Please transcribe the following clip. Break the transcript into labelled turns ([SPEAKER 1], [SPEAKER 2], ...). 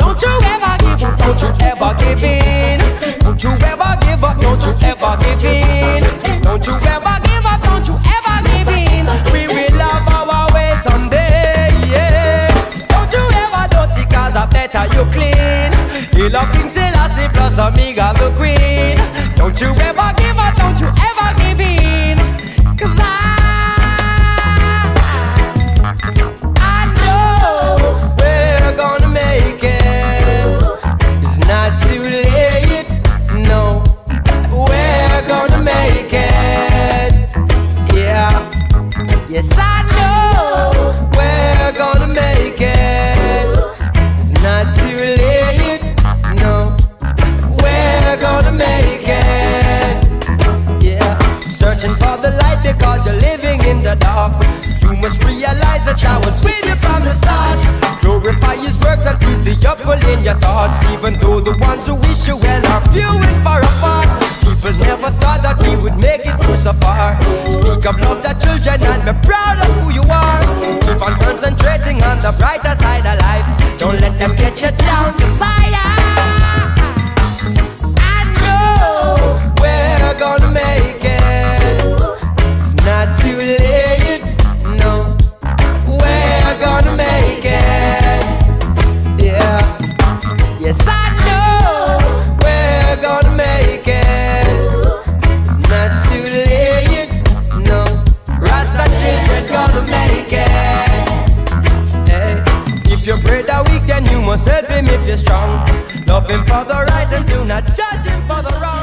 [SPEAKER 1] Don't you ever give up, don't you ever give in. Don't you ever give up, don't you ever give in. Don't you ever give up, don't you ever give in. We will love our way someday, yeah. Don't you ever dirty, cause I better you clean. You love King Selassie plus Omega the Queen. Don't you ever give up, don't you ever give in. Cause I know we're gonna make it. It's not too late, no. We're gonna make it, yeah. Yes, I know we're gonna make it. It's not too late, no. We're gonna make it, yeah. Searching for the light because you're living in the dark. You must realize that I was with you from the start. Glorify His works and please be upful in your thoughts. Even though the ones who wish you well are few and far apart. People never thought that we would make it through so far. Speak of love the children and be proud of who you are. Keep on concentrating on the brighter side of life. Don't let them get you down, 'cause I know we're gonna make it. It's not too late, no. We're gonna make it, yeah. Yes, I know we're gonna make it. It's not too late, no. Rasta children gonna make it, hey. If your brother weak, then you must help him if you're strong. Love him for the right and do not judge him for the wrong.